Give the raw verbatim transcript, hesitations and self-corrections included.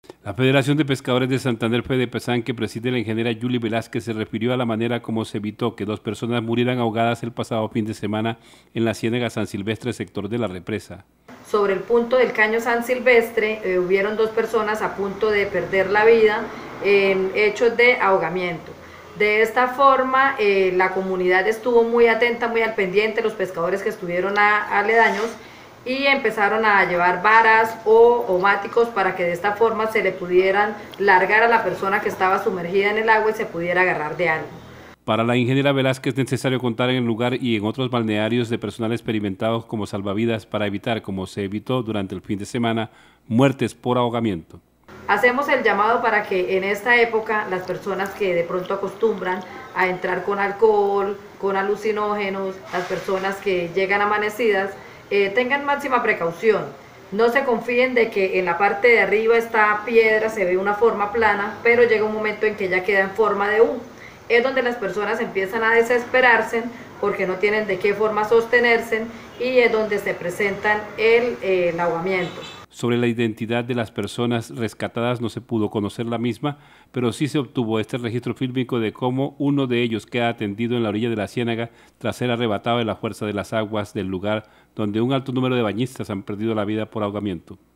La Federación de Pescadores de Santander Fedepesán, que preside la ingeniera Yuli Velázquez, se refirió a la manera como se evitó que dos personas murieran ahogadas el pasado fin de semana en la Ciénaga San Silvestre, sector de la represa. Sobre el punto del Caño San Silvestre, eh, hubieron dos personas a punto de perder la vida en hechos de ahogamiento. De esta forma, eh, la comunidad estuvo muy atenta, muy al pendiente, los pescadores que estuvieron a, aledaños, y empezaron a llevar varas o omáticos para que de esta forma se le pudieran largar a la persona que estaba sumergida en el agua y se pudiera agarrar de algo. Para la ingeniera Velázquez es necesario contar en el lugar y en otros balnearios de personal experimentados como salvavidas para evitar, como se evitó durante el fin de semana, muertes por ahogamiento. Hacemos el llamado para que en esta época las personas que de pronto acostumbran a entrar con alcohol, con alucinógenos, las personas que llegan amanecidas, eh, tengan máxima precaución. No se confíen de que en la parte de arriba está piedra, se ve una forma plana, pero llega un momento en que ya queda en forma de U. Es donde las personas empiezan a desesperarse porque no tienen de qué forma sostenerse y es donde se presentan el, eh, el ahogamiento. Sobre la identidad de las personas rescatadas no se pudo conocer la misma, pero sí se obtuvo este registro fílmico de cómo uno de ellos queda atendido en la orilla de la ciénaga tras ser arrebatado de la fuerza de las aguas del lugar donde un alto número de bañistas han perdido la vida por ahogamiento.